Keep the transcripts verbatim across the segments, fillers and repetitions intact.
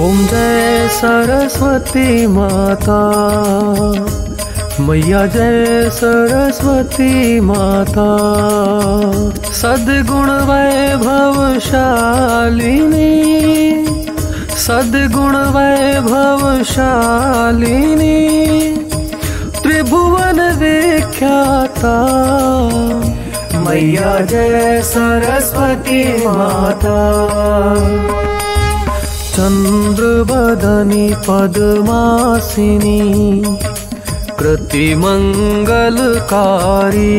ओम जय सरस्वती माता, मैया जय सरस्वती माता। सद्गुण वैभवशालिनी, सद्गुण वैभवशालिनी, त्रिभुवन विख्याता, मैया जय सरस्वती माता। चंद्रवदनी पद्मासिनी, कृति मंगलकारी,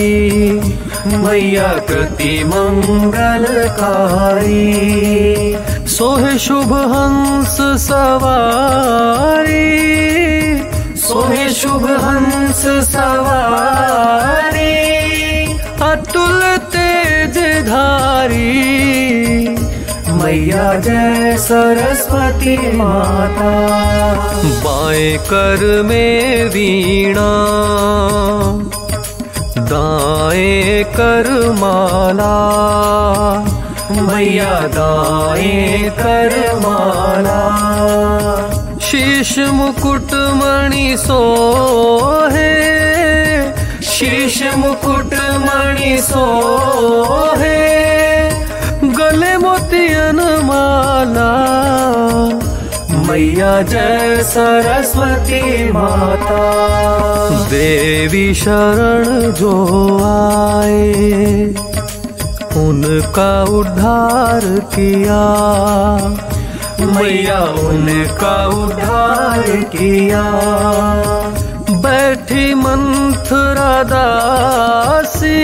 मैया कृति मंगलकारी। सोहे शुभ हंस सवारी, सोहे शुभ हंस सवारी, अतुल तेज धारी, मैया जय सरस्वती माता। बाएं कर में वीणा, दाएं कर माला, मैया दाएं कर माला। शीश मुकुट मणि सोहे, शीश मुकुट मणि सोहे, गले मोतियन माला, मैया जय सरस्वती माता। देवी शरण जो आए, उनका उद्धार किया, मैया उनका उद्धार किया। बैठी मंथरा दासी,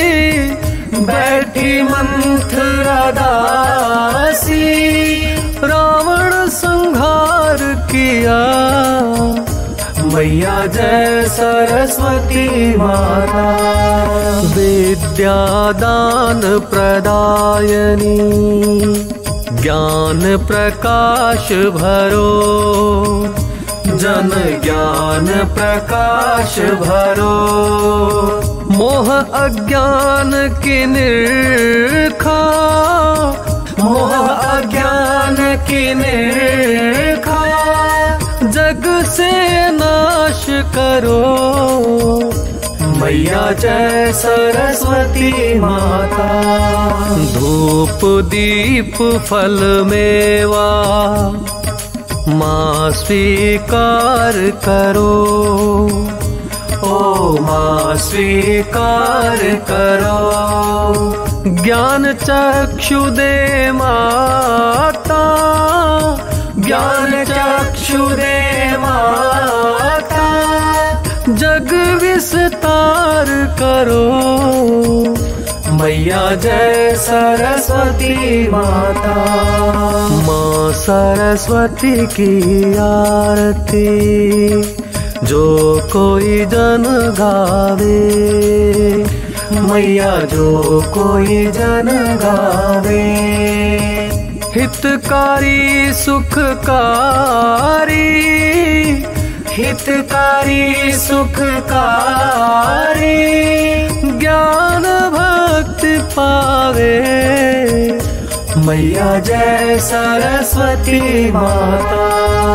बैठी मंथरा दासी, रावण संहार किया, मैया जय सरस्वती माता। विद्या दान प्रदायनी, ज्ञान प्रकाश भरो, जन ज्ञान प्रकाश भरो। मोह अज्ञान की निर्खा, मोह अज्ञान की निर्खा, जग से नाश करो, मैया जय सरस्वती माता। धूप दीप फल मेवा, माँ स्वीकार करो, ओ माँ स्वीकार करो। ज्ञान चक्षु दे माता, ज्ञान चक्षु दे माता, जग विस्तार करो, मैया जय सरस्वती माता। माँ सरस्वती की आरती, जो कोई जन गावे, मैया जो कोई जन गावे। हितकारी सुखकारी, हितकारी सुखकारी, ज्ञान भक्ति पावे, मैया जय सरस्वती माता।